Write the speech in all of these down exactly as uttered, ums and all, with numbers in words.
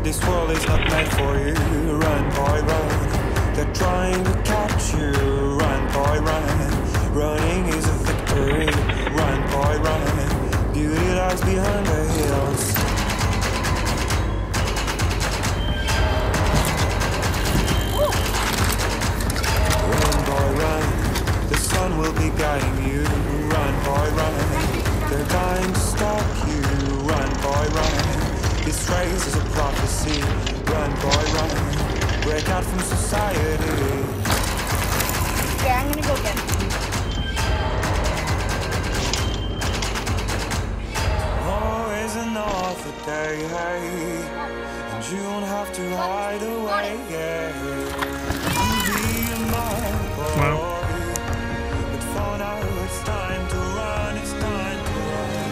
This world is not meant for you. Run, boy, run. They're trying to catch you. Run, boy, run. Running is a victory. Run, boy, run. Beauty lies behind the hills. Run, boy, run. The sun will be guiding you. Run, boy, run. They're dying to stop you. Run, boy, run. This race is a prophecy. Run, boy, run. Break out from society. Okay, I'm gonna go again. Always another day, hey, and you don't have to hide away. Yeah. You be a my boy, Wow. but for now it's time to run. It's time to run.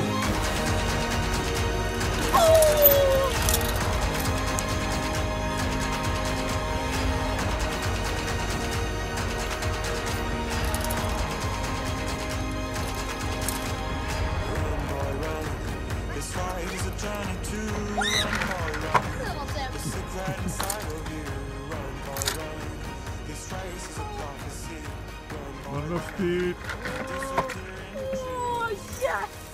This ride is a journey to run, boy, run. The secret inside of you, run, boy, run. This race is a prophecy, run, boy, Run, Speed. run. Disappear in the Oh, yes!